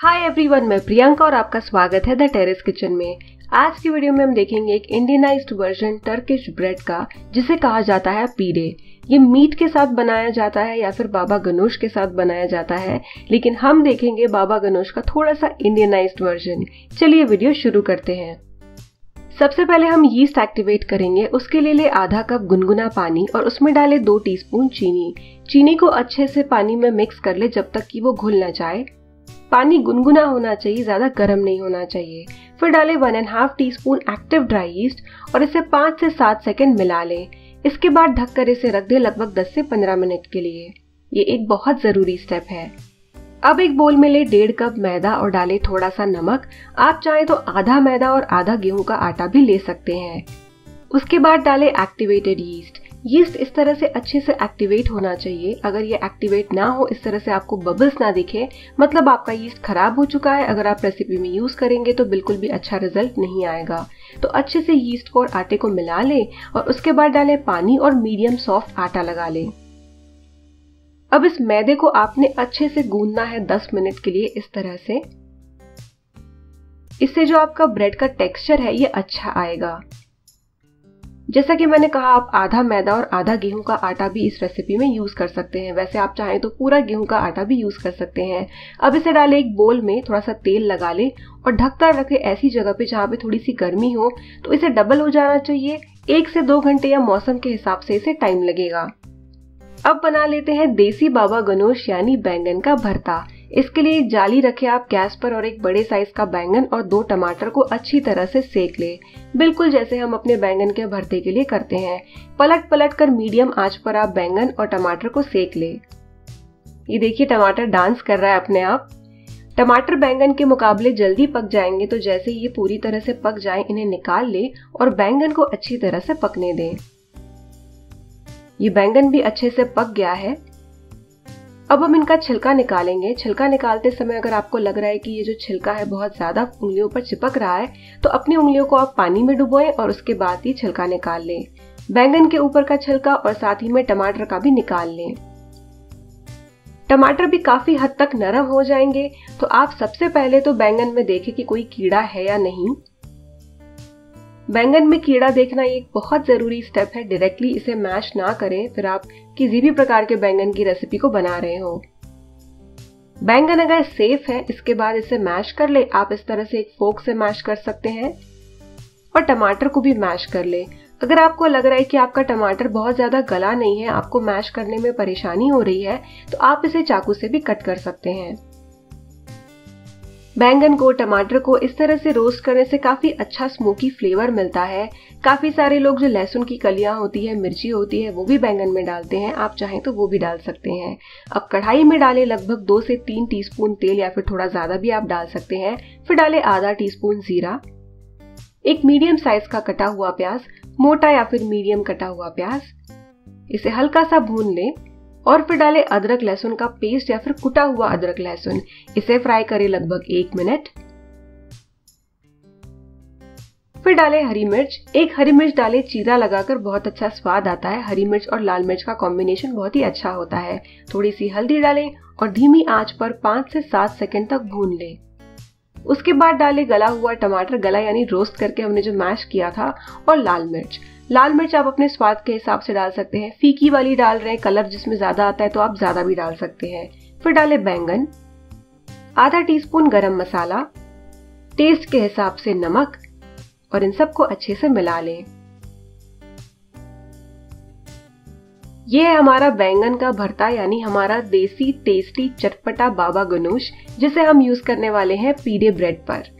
Hi everyone, मैं प्रियंका और आपका स्वागत है द टेरेस किचन में। आज की वीडियो में हम देखेंगे एक इंडियनाइज्ड वर्जन टर्किश ब्रेड का, जिसे कहा जाता है पीडे। ये मीट के साथ बनाया जाता है या फिर बाबा गनोश के साथ बनाया जाता है, लेकिन हम देखेंगे बाबा गनोश का थोड़ा सा इंडियनाइज्ड वर्जन। चलिए वीडियो शुरू करते हैं। सबसे पहले हम यीस्ट एक्टिवेट करेंगे। उसके लिए आधा कप गुनगुना पानी और उसमें डाले 2 टीस्पून चीनी। चीनी को अच्छे से पानी में मिक्स कर ले जब तक कि वो घुल ना जाए। पानी गुनगुना होना चाहिए, ज्यादा गर्म नहीं होना चाहिए। फिर डालें 1.5 टीस्पून एक्टिव ड्राई यीस्ट और इसे 5 से 7 सेकंड मिला लें। इसके बाद ढककर इसे रख दें लगभग 10 से 15 मिनट के लिए। ये एक बहुत जरूरी स्टेप है। अब एक बोल में ले 1.5 कप मैदा और डालें थोड़ा सा नमक। आप चाहें तो आधा मैदा और आधा गेहूं का आटा भी ले सकते हैं। उसके बाद डालें एक्टिवेटेड यीस्ट। यीस्ट इस तरह से अच्छे से एक्टिवेट होना चाहिए। अगर ये एक्टिवेट ना हो, इस तरह से आपको बबल्स ना दिखे, मतलब आपका यीस्ट खराब हो चुका है। अगर आप रेसिपी में यूज करेंगे तो बिल्कुल भी अच्छा रिजल्ट नहीं आएगा। तो अच्छे से यीस्ट को और आटे को मिला लें और उसके बाद डालें पानी और मीडियम सॉफ्ट आटा लगा लें। अब इस मैदे को आपने अच्छे से गूंदना है 10 मिनट के लिए इस तरह से। इससे जो आपका ब्रेड का टेक्सचर है ये अच्छा आएगा। जैसा कि मैंने कहा, आप आधा मैदा और आधा गेहूं का आटा भी इस रेसिपी में यूज कर सकते हैं। वैसे आप चाहें तो पूरा गेहूं का आटा भी यूज कर सकते हैं। अब इसे डालें एक बोल में, थोड़ा सा तेल लगा लें और ढककर रखें ऐसी जगह पे जहां पे थोड़ी सी गर्मी हो। तो इसे डबल हो जाना चाहिए। 1 से 2 घंटे या मौसम के हिसाब से इसे टाइम लगेगा। अब बना लेते हैं देसी बाबा गनोश यानी बैंगन का भरता। इसके लिए एक जाली रखें आप गैस पर और एक बड़े साइज का बैंगन और 2 टमाटर को अच्छी तरह से सेक ले, बिल्कुल जैसे हम अपने बैंगन के भरते के लिए करते हैं। पलट पलट कर मीडियम आंच पर आप बैंगन और टमाटर को सेक ले। ये देखिए, टमाटर डांस कर रहा है अपने आप। टमाटर बैंगन के मुकाबले जल्दी पक जाएंगे, तो जैसे ये पूरी तरह से पक जाए इन्हें निकाल ले और बैंगन को अच्छी तरह से पकने दें। ये बैंगन भी अच्छे से पक गया है। अब हम इनका छिलका निकालेंगे। छिलका निकालते समय अगर आपको लग रहा है कि ये जो छिलका है बहुत ज्यादा उंगलियों पर चिपक रहा है, तो अपनी उंगलियों को आप पानी में डुबोएं और उसके बाद ही छिलका निकाल लें। बैंगन के ऊपर का छिलका और साथ ही में टमाटर का भी निकाल लें। टमाटर भी काफी हद तक नरम हो जाएंगे, तो आप सबसे पहले तो बैंगन में देखें कि कोई कीड़ा है या नहीं। बैंगन में कीड़ा देखना एक बहुत जरूरी स्टेप है। डायरेक्टली इसे मैश ना करें, फिर आप किसी भी प्रकार के बैंगन की रेसिपी को बना रहे हो। बैंगन अगर सेफ है, इसके बाद इसे मैश कर ले। आप इस तरह से एक फोक से मैश कर सकते हैं और टमाटर को भी मैश कर ले। अगर आपको लग रहा है कि आपका टमाटर बहुत ज्यादा गला नहीं है, आपको मैश करने में परेशानी हो रही है, तो आप इसे चाकू से भी कट कर सकते हैं। बैंगन को, टमाटर को इस तरह से रोस्ट करने से काफी अच्छा स्मोकी फ्लेवर मिलता है। काफी सारे लोग जो लहसुन की कलियां होती है, मिर्ची होती है, वो भी बैंगन में डालते हैं। आप चाहें तो वो भी डाल सकते हैं। अब कढ़ाई में डालें लगभग 2 से 3 टीस्पून तेल, या फिर थोड़ा ज्यादा भी आप डाल सकते हैं। फिर डालें आधा टीस्पून जीरा, एक मीडियम साइज का कटा हुआ प्याज, मोटा या फिर मीडियम कटा हुआ प्याज। इसे हल्का सा भून लें और फिर डालें अदरक लहसुन का पेस्ट या फिर कुटा हुआ अदरक लहसुन। इसे फ्राई करें लगभग 1 मिनट। फिर डालें हरी मिर्च। एक हरी मिर्च डालें, चीरा लगाकर बहुत अच्छा स्वाद आता है। हरी मिर्च और लाल मिर्च का कॉम्बिनेशन बहुत ही अच्छा होता है। थोड़ी सी हल्दी डालें और धीमी आंच पर 5 से 7 सेकंड तक भून लें। उसके बाद डालें गला हुआ टमाटर, गला यानी रोस्ट करके हमने जो मैश किया था, और लाल मिर्च। लाल मिर्च आप अपने स्वाद के हिसाब से डाल सकते हैं। फीकी वाली डाल रहे हैं, कलर जिसमें ज्यादा आता है तो आप ज्यादा भी डाल सकते हैं। फिर डालें बैंगन, आधा टीस्पून गरम मसाला, टेस्ट के हिसाब से नमक और इन सबको अच्छे से मिला लें। ये है हमारा बैंगन का भरता, यानी हमारा देसी टेस्टी चटपटा बाबा गनोश, जिसे हम यूज करने वाले हैं पीडे ब्रेड पर।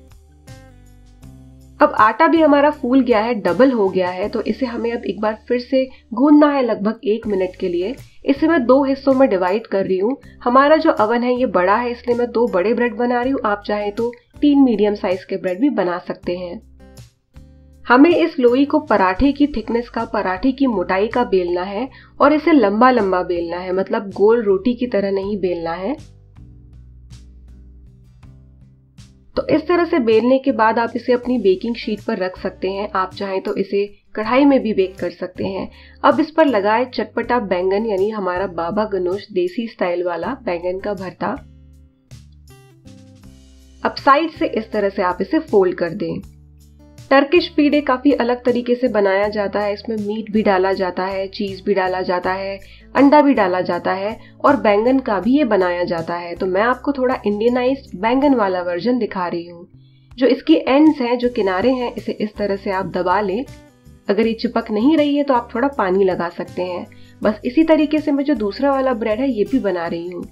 अब आटा भी हमारा फूल गया है, डबल हो गया है, तो इसे हमें अब एक बार फिर से गूंदना है लगभग 1 मिनट के लिए। इसे मैं 2 हिस्सों में डिवाइड कर रही हूँ। हमारा जो अवन है ये बड़ा है, इसलिए मैं 2 बड़े ब्रेड बना रही हूँ। आप चाहें तो 3 मीडियम साइज के ब्रेड भी बना सकते हैं। हमें इस लोई को पराठे की थिकनेस का, पराठे की मोटाई का बेलना है और इसे लंबा लंबा बेलना है, मतलब गोल रोटी की तरह नहीं बेलना है। तो इस तरह से बेलने के बाद आप इसे अपनी बेकिंग शीट पर रख सकते हैं। आप चाहें तो इसे कढ़ाई में भी बेक कर सकते हैं। अब इस पर लगाए चटपटा बैंगन, यानी हमारा बाबा गनोश देसी स्टाइल वाला बैंगन का भरता। अब साइड से इस तरह से आप इसे फोल्ड कर दें। टर्किश पीड़े काफी अलग तरीके से बनाया जाता है। इसमें मीट भी डाला जाता है, चीज भी डाला जाता है, अंडा भी डाला जाता है और बैंगन का भी ये बनाया जाता है। तो मैं आपको थोड़ा इंडियनाइज्ड बैंगन वाला वर्जन दिखा रही हूँ। जो इसकी एंड्स हैं, जो किनारे हैं, इसे इस तरह से आप दबा लें। अगर ये चिपक नहीं रही है तो आप थोड़ा पानी लगा सकते हैं। बस इसी तरीके से मैं जो दूसरा वाला ब्रेड है ये भी बना रही हूँ।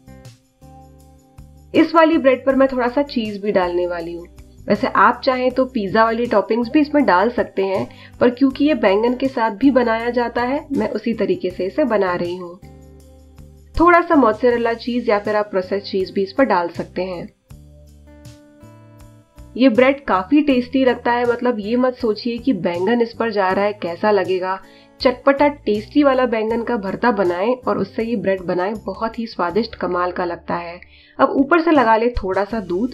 इस वाली ब्रेड पर मैं थोड़ा सा चीज भी डालने वाली हूँ। वैसे आप चाहें तो पिज्जा वाली टॉपिंग्स भी इसमें डाल सकते हैं, पर क्योंकि ये बैंगन के साथ भी बनाया जाता है, मैं उसी तरीके से इसे बना रही हूँ। थोड़ा सा मोज़रेला चीज या फिर आप प्रोसेस्ड चीज भी इस पर डाल सकते हैं। ये ब्रेड काफी टेस्टी लगता है। मतलब ये मत सोचिए कि बैंगन इस पर जा रहा है, कैसा लगेगा। चटपटा टेस्टी वाला बैंगन का भरता बनाएं और उससे ये ब्रेड बनाएं, बहुत ही स्वादिष्ट कमाल का लगता है। अब ऊपर से लगा ले थोड़ा सा दूध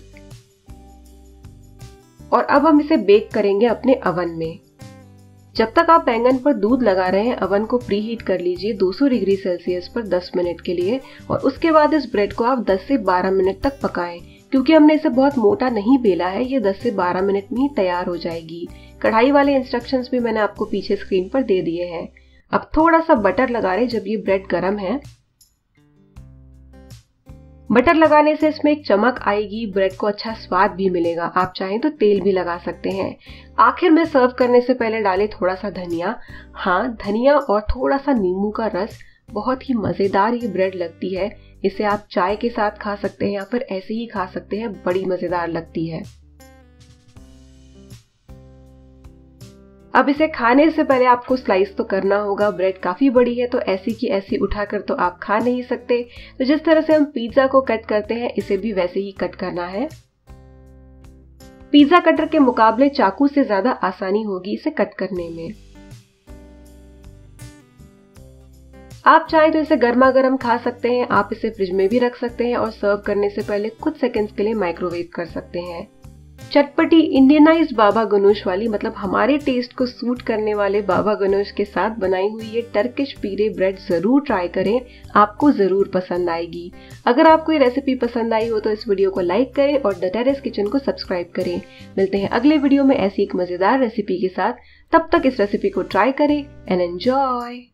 और अब हम इसे बेक करेंगे अपने अवन में। जब तक आप बैंगन पर दूध लगा रहे हैं, अवन को प्री हीट कर लीजिए 200 डिग्री सेल्सियस पर 10 मिनट के लिए और उसके बाद इस ब्रेड को आप 10 से 12 मिनट तक पकाएं। क्योंकि हमने इसे बहुत मोटा नहीं बेला है, ये 10 से 12 मिनट में ही तैयार हो जाएगी। कढ़ाई वाले इंस्ट्रक्शंस भी मैंने आपको पीछे स्क्रीन पर दे दिए हैं। अब थोड़ा सा बटर लगा रहे जब ये ब्रेड गर्म है। बटर लगाने से इसमें एक चमक आएगी, ब्रेड को अच्छा स्वाद भी मिलेगा। आप चाहें तो तेल भी लगा सकते हैं। आखिर में सर्व करने से पहले डालें थोड़ा सा धनिया। हाँ, धनिया और थोड़ा सा नींबू का रस। बहुत ही मजेदार ये ब्रेड लगती है। इसे आप चाय के साथ खा सकते हैं या फिर ऐसे ही खा सकते हैं, बड़ी मजेदार लगती है। अब इसे खाने से पहले आपको स्लाइस तो करना होगा। ब्रेड काफी बड़ी है तो ऐसी की ऐसी उठाकर तो आप खा नहीं सकते। तो जिस तरह से हम पिज्जा को कट करते हैं, इसे भी वैसे ही कट करना है। पिज्जा कटर के मुकाबले चाकू से ज्यादा आसानी होगी इसे कट करने में। आप चाहें तो इसे गर्मा गर्म खा सकते हैं। आप इसे फ्रिज में भी रख सकते हैं और सर्व करने से पहले कुछ सेकंड्स के लिए माइक्रोवेव कर सकते हैं। चटपटी इंडियनाइज्ड बाबा गनोश वाली, मतलब हमारे टेस्ट को सूट करने वाले बाबा गनोश के साथ बनाई हुई ये टर्किश पीरे ब्रेड जरूर ट्राई करें, आपको जरूर पसंद आएगी। अगर आपको ये रेसिपी पसंद आई हो तो इस वीडियो को लाइक करें और द टेरेस किचन को सब्सक्राइब करें। मिलते हैं अगले वीडियो में ऐसी एक मजेदार रेसिपी के साथ। तब तक इस रेसिपी को ट्राई करें एंड एंजॉय।